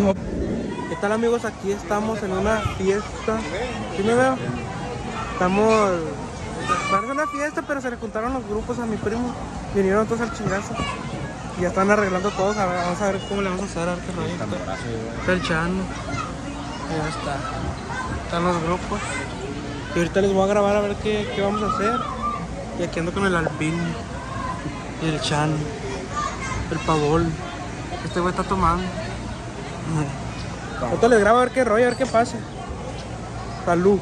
¿Qué tal, amigos? Aquí estamos en una fiesta. ¿Sí me veo? Estamos... Parece una fiesta, pero se le juntaron los grupos a mi primo. Vinieron todos al chingazo. Y ya están arreglando todos. A ver, vamos a ver cómo le vamos a hacer. A ver qué rollo. Está el Chano. Ya está. Están los grupos. Y ahorita les voy a grabar a ver qué vamos a hacer. Y aquí ando con el Alpín. Y el Chano. El Pavol. Este güey está tomando. Ahorita les grabo a ver qué rollo, a ver qué pasa. Salud.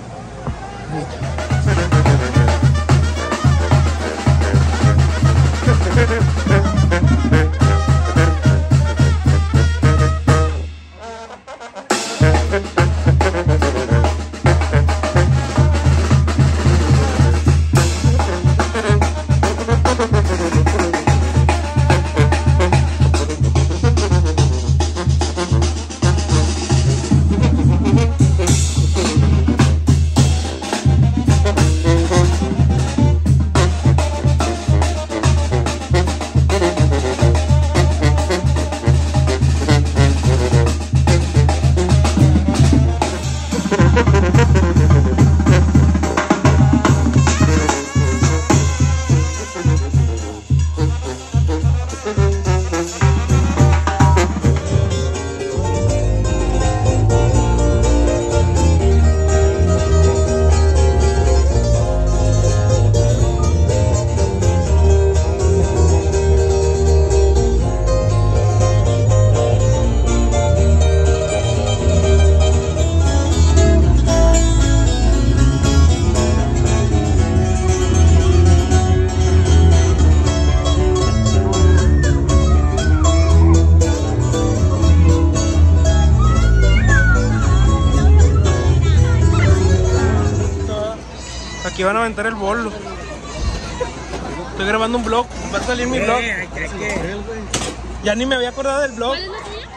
Aquí van a aventar el bolo. Estoy grabando un vlog. Va a salir mi vlog. Ya ni me había acordado del vlog. ¿Cuál es la tuya?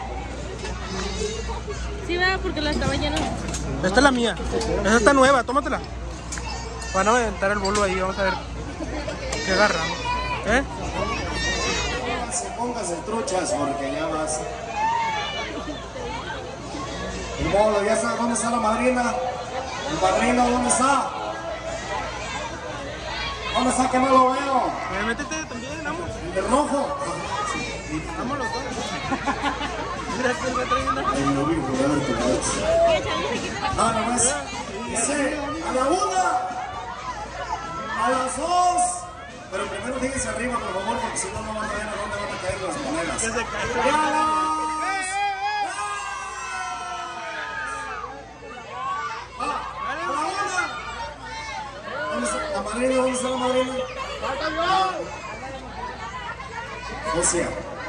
Sí, ¿verdad? Porque la estaba llena. Esta es la mía. Esta está nueva, tómatela. Van a aventar el bolo ahí, vamos a ver qué agarramos. Póngase truchas porque ya vas. El bolo, ya sabes dónde está la madrina. El padrino, ¿dónde está? ¿Dónde está que no lo veo? Métete también, vamos. El de rojo. Vamos los dos. Mira, que me trae una. Ah, nomás. Dice, a la 1, a las 2. Pero primero fíjense arriba, por favor, porque si no, no van a ver a dónde van a caer las monedas. Que se caiga. ¡Y a las! ¿La madrina? ¿Dónde está la madrina? O sea,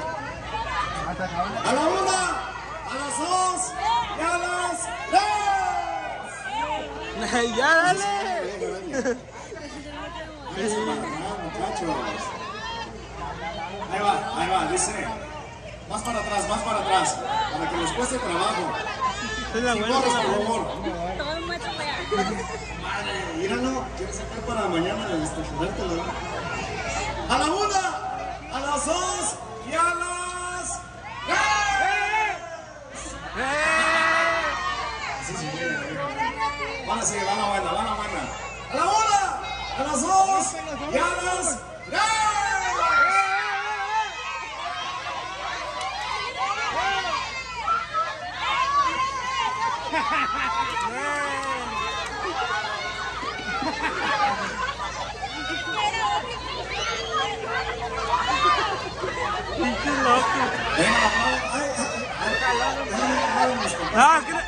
a la 1, a las 2 y a las 3. ¡Ya, dale! Muchachos. Ahí va, dice. Más para atrás, para que les cueste trabajo. Sin gorros, por favor. Todo el muerto para allá. Madre, míralo, ¿quieres sacar para mañana jugártelo? A la 1, a las 2 y a las 3. Así se quiere. Van a seguir, van a buena. A la 1, a las 2 y a las 3. ¡Pinche loco! ¡Ah, que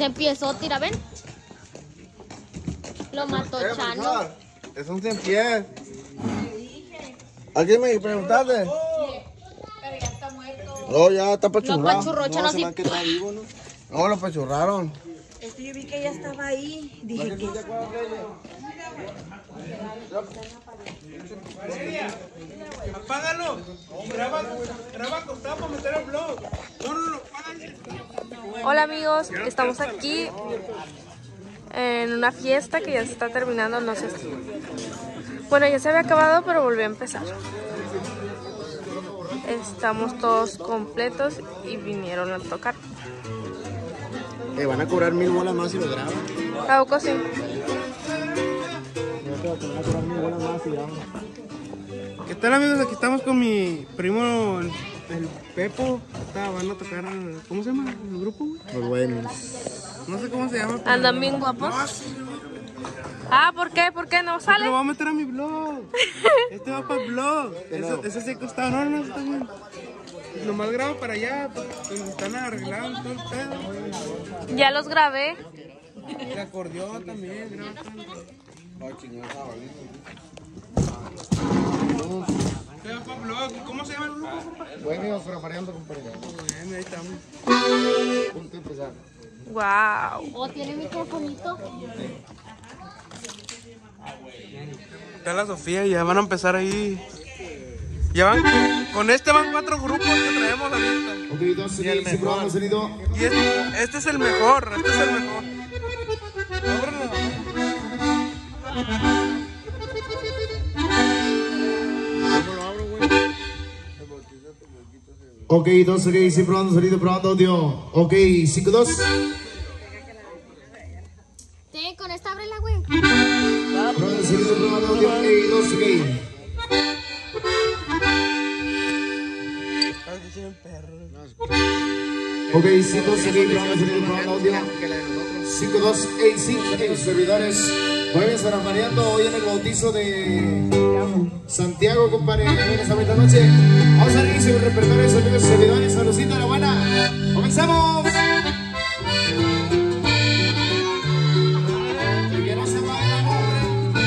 se empezó, tira, ven. Lo mató Chano. Es un 100 pies. ¿A quién me preguntaste? Pero ya está muerto. No, ya está pachurrado. Lo apachurró, Chano, se me ha quedado vivo, ¿no? No, lo pachurraron. Yo vi que ella estaba ahí. Dije que... Apágalo. Graba acostado para meter el blog. No, apágalo. Hola amigos, estamos aquí en una fiesta que ya se está terminando, no sé si... Bueno, ya se había acabado, pero volvió a empezar. Estamos todos completos y vinieron a tocar. Te van a cobrar 1000 bolas más si lo graban. ¿A poco sí? Te van a cobrar 1000 bolas más si graban. ¿Qué tal, amigos? Aquí estamos con mi primo, el Pepo. Van a tocar, ¿cómo se llama el grupo? Los buenos. No sé cómo se llama. Pero... ¿Andan bien guapos? Ah, ¿por qué? ¿Por qué no sale? Lo voy a meter a mi blog. Este va para el blog. Eso sí ha costado. No, está bien. Nomás grabo para allá, porque están arreglando todo el pedo. Ya los grabé. El acordeón también, grabo todo. Este va para el blog. ¿Cómo se llama el grupo, compa? Buenos, frafareando, compadre. Bueno, ahí estamos. Punto de empezar. Wow. ¿O tiene microfonito? Está la Sofía y ya van a empezar ahí. Ya van, con este van 4 grupos que traemos ahorita. Ok, dos, y el mejor. Sonido. Y este es el mejor, este es el mejor. ¿Cómo lo abro, güey? Ok, 2, ok, sí, probando sonido, probando audio. Ok, 5, 2. Sí, con esta ábrela, güey. Probando sonido, probando audio. Ok, 2, ok. Ok, 5, 2, ok, probando sonido, probando audio. 5, 2, 5, servidores. Jueves variando hoy en el bautizo de Santiago, compadre. Esta bonita noche. Vamos a inicio con repertorios, amigos servidores. Saludcita a la buena. ¡Comenzamos! El que no se vaya, hombre.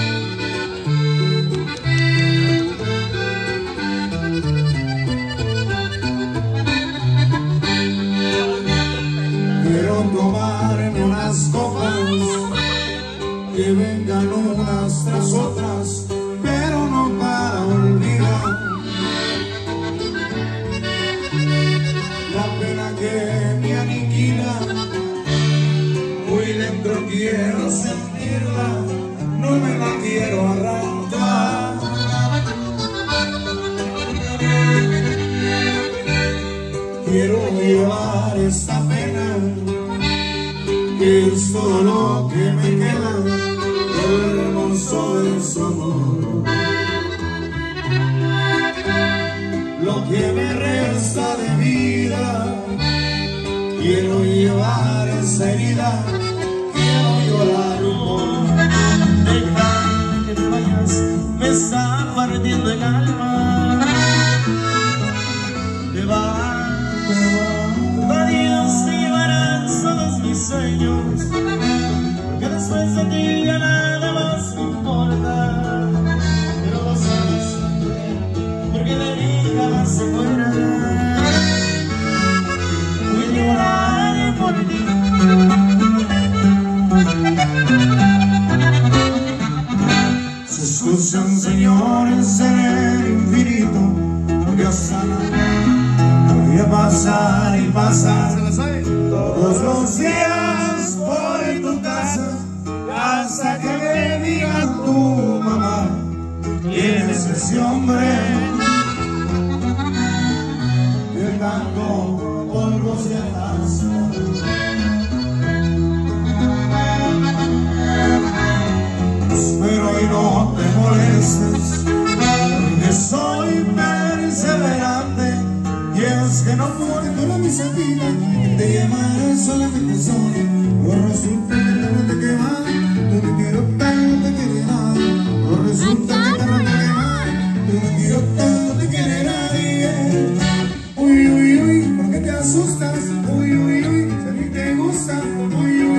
Quiero tomarme unas copas, que vengan unas tras otras, pero no para olvidar la pena que me aniquila. Muy dentro quiero sentirla, no me la quiero arrancar. Quiero llevar esta pena, que es todo lo que me queda, lo hermoso de su amor. Lo que me resta de vida, quiero llevar esa herida, quiero llorar por. Deja que te vayas, me está partiendo el alma. Te vas. Adiós, te llevarán todos mis sueños, que después de ti ya nada más me importa. Pero vos sabes, porque de mí jamás se fuera. Voy a llorar por ti. Se escuchan, señores, en el infinito, porque hasta voy a pasar y pasar todos los días por tu casa, hasta que me diga tu mamá quién es ese hombre que tanto polvo se hace. Espero y no te molestes, porque soy perseverante. Y es que no muerto la misa vida, que te llamaré solamente sola. O resulta que no te quemas, tú me quiero tanto, no te quiere nadie. O resulta que no te quemas, tú me quiero tanto, no te quiere nadie. Uy, uy, uy, ¿por qué te asustas? Uy, uy, uy, si a mí te gusta. Uy, uy,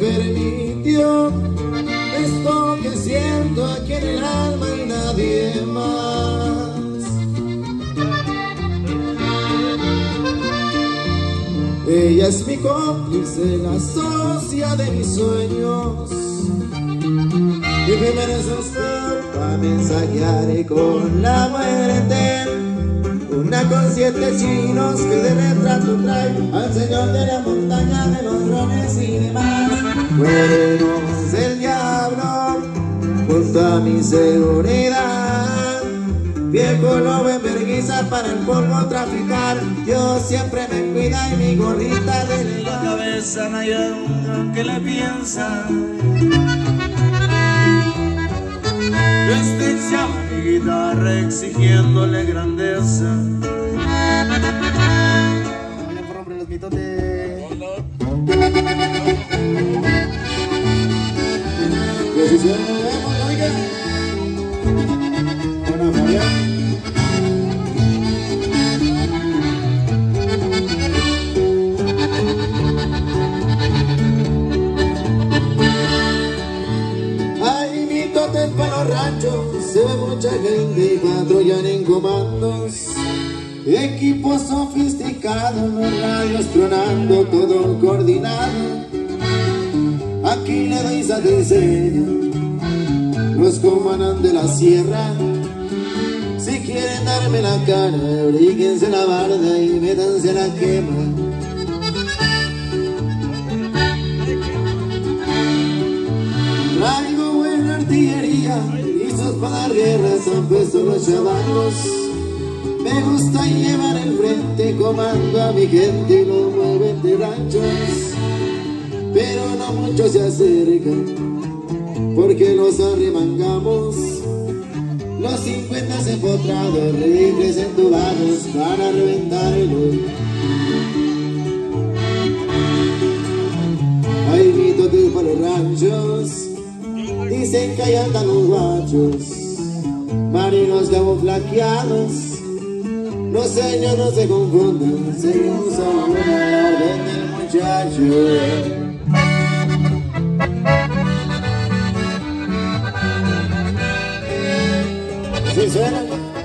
permitió esto que siento aquí en el alma y nadie más. Ella es mi cómplice, la socia de mis sueños. Mi primera sostén para mensajear con la muerte. Una con 7 chinos que de retrato trae al señor de la montaña de los drones y demás. Cuernos del diablo junto a mi seguridad. Viejo lobo en vergüenza para el polvo traficar. Yo siempre me cuida y mi gorrita de la cabeza no hay uno que le piensa. Yo estrechaba mi guitarra exigiéndole grandeza. Vayan por romper los mitotes. Y así se nos vemos, oiga. Buena Fabián. Para los ranchos se ve mucha gente y patrullan en comandos, equipos sofisticados, los radios tronando, todo coordinado. Aquí le doy satisfecho los comandantes de la sierra. Si quieren darme la cara, bríquense la barda y métanse a la quema. Traigo buena artillería, listos para dar guerra, han puesto los chavalos. Me gusta llevar el frente, comando a mi gente y los mueven de ranchos. Pero no muchos se acercan, porque los arremangamos. Los 50 empotrados, rifles entubados para reventarlos. Hay mitotes para los ranchos, dicen que allá andan los guachos, marinos camuflajeados. Los señores no se confunden, se usa una orden del muchacho. ¿Sí suena?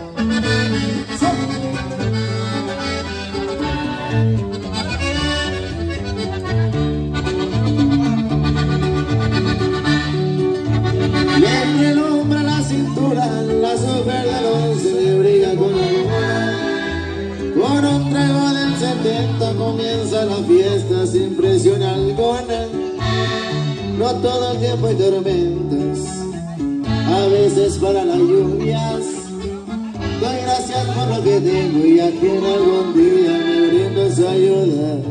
Le relumbra la cintura, la super de los se le brilla con la luna. Con un trago del 70 comienza la fiesta sin presión alguna. No todo el tiempo hay tormentas, a veces para las lluvias. Doy gracias por lo que tengo y a quien algún día me brindo su ayuda.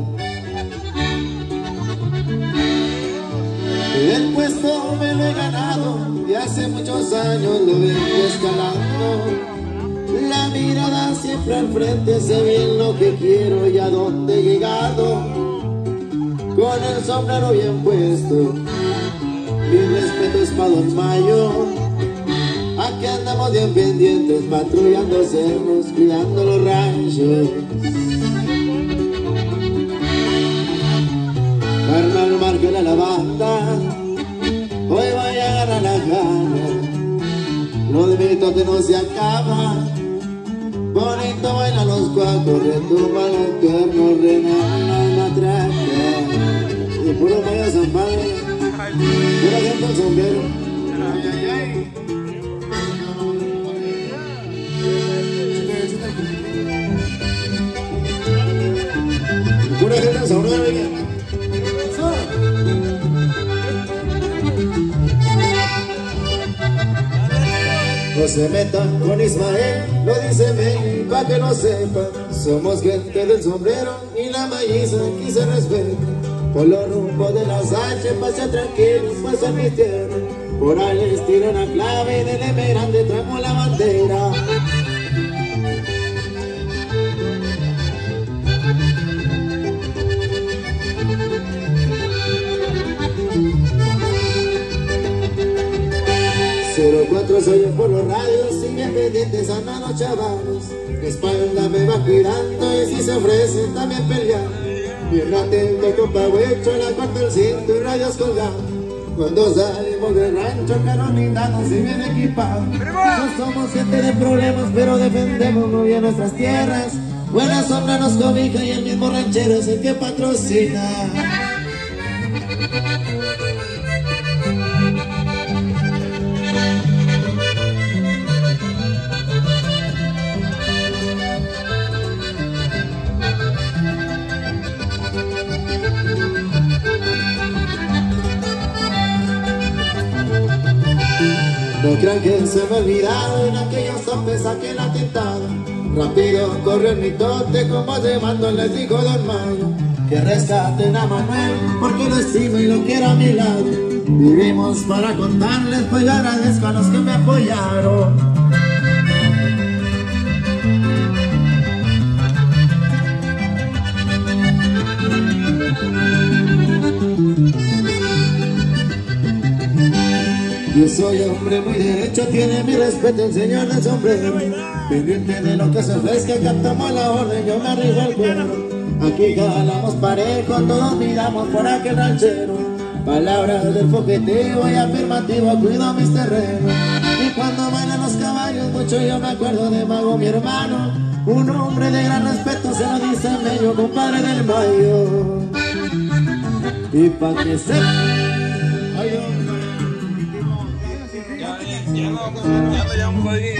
El puesto me lo he ganado y hace muchos años lo vengo escalando. La mirada siempre al frente, sé bien lo que quiero y a dónde he llegado. Con el sombrero bien puesto, mi respeto es para Don Mayo. Aquí andamos bien pendientes, patrullando cerros, cuidando los ranchos. Carnal, márquele a la banda, hoy voy a agarrar la gana. Los mitotes no se acaban, bonito bailan los cuacos, retumban los cuernos, renan la matraca. Y puro mayo San Padre, pura gente el sombrero. Ay, ay, ay. Pura gente el sombrero, oiga. No se metan con Ismael, lo dice Meli, pa' que lo sepan. Somos gente del sombrero y la maíza aquí se respeta. Por los rumbos de las H, pase tranquilos, pues en mi tierra. Por ahí les tiro una clave del emerante, traemos la bandera. Cuatro se oyen por los radios, siguen pendientes, andan los chavalos. Mi espalda me va cuidando y si se ofrecen también pelear. bien atento con pago hecho, la cuarta el cinto y rayos colgados. Cuando salimos del rancho carolinano se viene equipado. No somos gente de problemas, pero defendemos muy bien nuestras tierras. Buena sombra nos cobija y el mismo ranchero es el que patrocina. No crean que se me ha olvidado en aquellos hombres aquel atentado. Rápido corrió el mitote como llevando les dijo Don Mayo que rescaten a Manuel porque lo estimo y lo quiero a mi lado. Vivimos para contarles, pues yo agradezco a los que me apoyaron. Yo soy hombre muy derecho, tiene mi respeto el señor del sombrero. Pendiente de lo que se ofrezca, captamos la orden, yo me arribo al cuero. Aquí jalamos parejo, todos miramos por aquel ranchero. Palabras del foqueteo y afirmativo, cuido mis terrenos. Y cuando bailan los caballos, mucho yo me acuerdo de Mago, mi hermano. Un hombre de gran respeto, se lo dice medio compadre del Mayo. Y pa' que se... Ay, ya vamos ahí.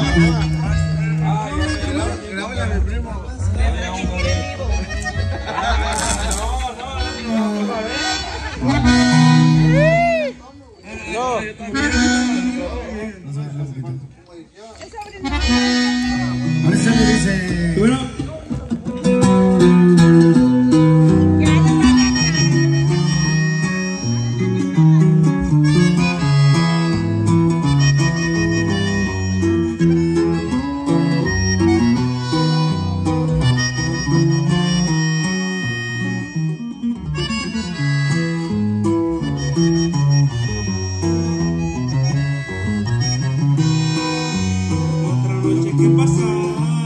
Grábale a mi primo. A veces me dice... Bueno. Que he pasado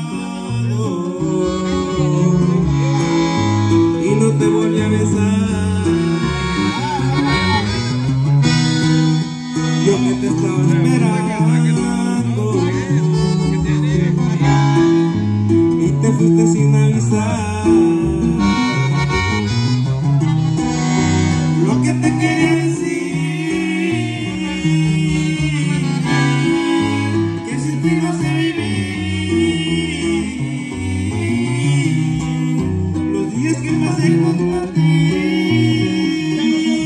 y no te volví a besar. Yo que te estaba esperando y te fuiste sin avisar. Lo que te quería decir, que sin ti no sé vivir. Que pasé junto a ti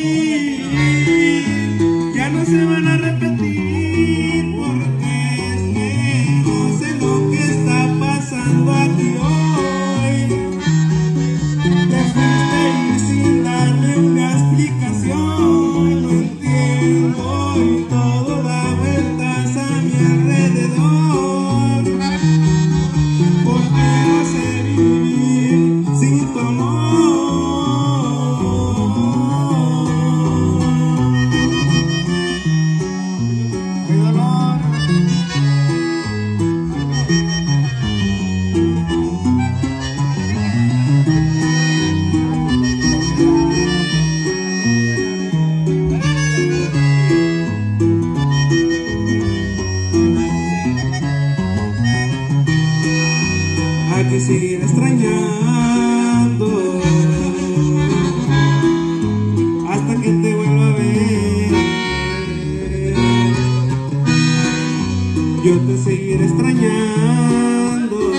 ya no se van a repetir, porque es que no sé lo que está pasando aquí hoy. Te fuiste y sin darle una explicación, no entiendo y todo da vueltas a mi alrededor, porque no sé vivir sin tu amor. Hay que seguir extrañando hasta que te vuelva a ver. Yo te seguiré extrañando.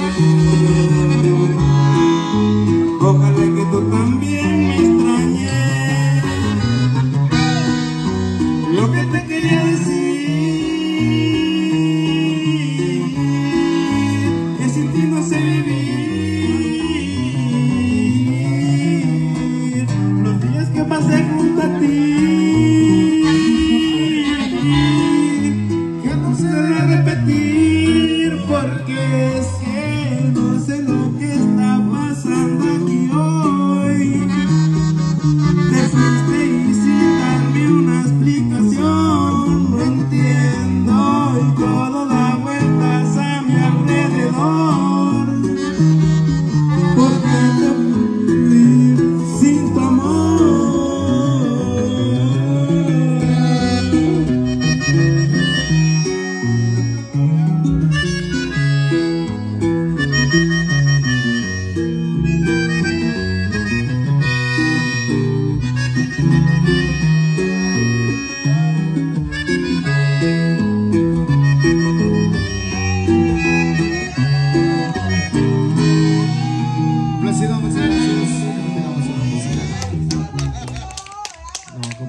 Ojalá que tú también me extrañes. Lo que te quería decir, que sin ti no sé vivir. Los días que pasé junto a ti, que no se van a repetir, porque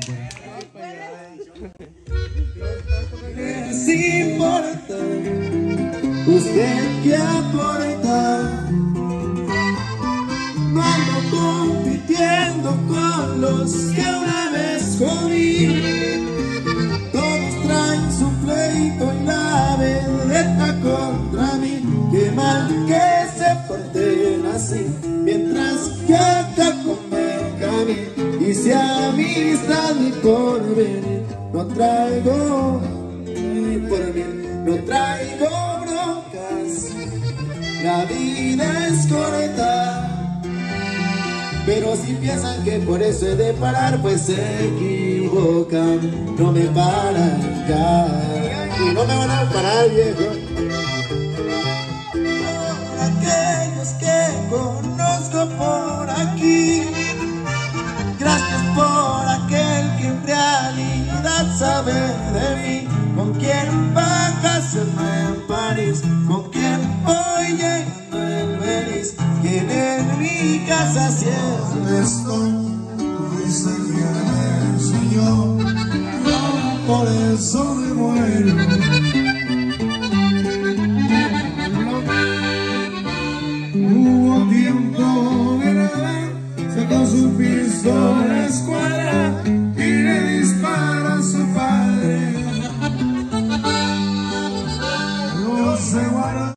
Es importante, usted que aporta. No ando compitiendo con los que una vez jodí. Todos traen su pleito y la vendetta contra mí. Qué mal que se porten así, mientras que acá convenga a mí. Y si amistad ni por venir, no traigo ni por venir, no traigo broncas. La vida es corta. Pero si piensan que por eso he de parar, pues se equivocan. No me paran acá y no me van a parar, viejo. Por aquellos que conozco por aquí, gracias por aquel que en realidad sabe de mí. Con quien vacacionar en París, con quien voy llegando el Belice, quien en mi casa siempre estoy. Fuiste quien me enseñó, no por eso me muero. Hubo tiempo de nada, sacó su pistola a la escuadra y le dispara a su padre. No se guarda.